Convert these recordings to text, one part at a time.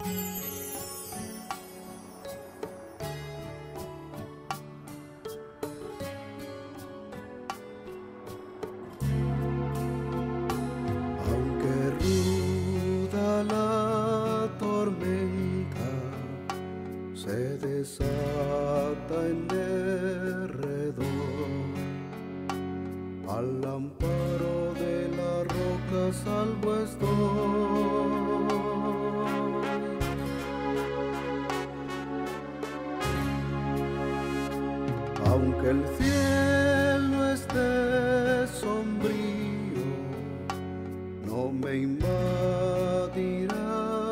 Aunque ruda la tormenta se desata en derredor, al amparo de la roca salvo estoy. Aunque el cielo esté sombrío, no me invadirá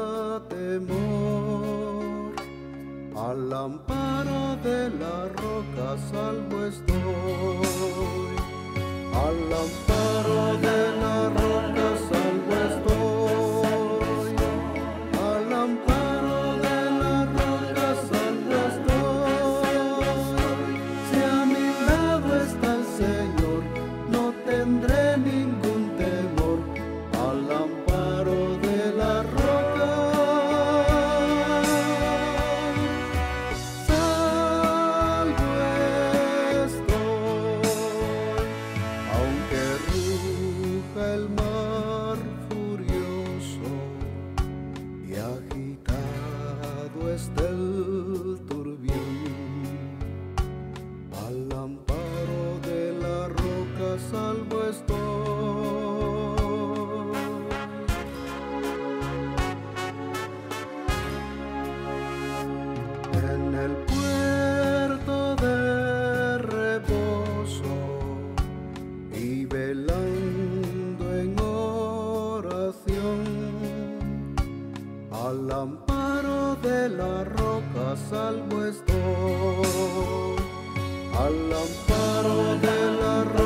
temor, al amparo de la roca salvo estoy. Al amparo de la roca salvo estoy, al amparo de la roca salvo estoy. Si a mi lado está el Señor, no tendré ningún temor, al amparo de la roca salvo estoy. Aunque ruja el mar furioso y agitado esté el turbión, al amparo de la roca salvo estoy. En el puerto de reposo y velando en oración, al amparo de la roca salvo estoy, al amparo de la roca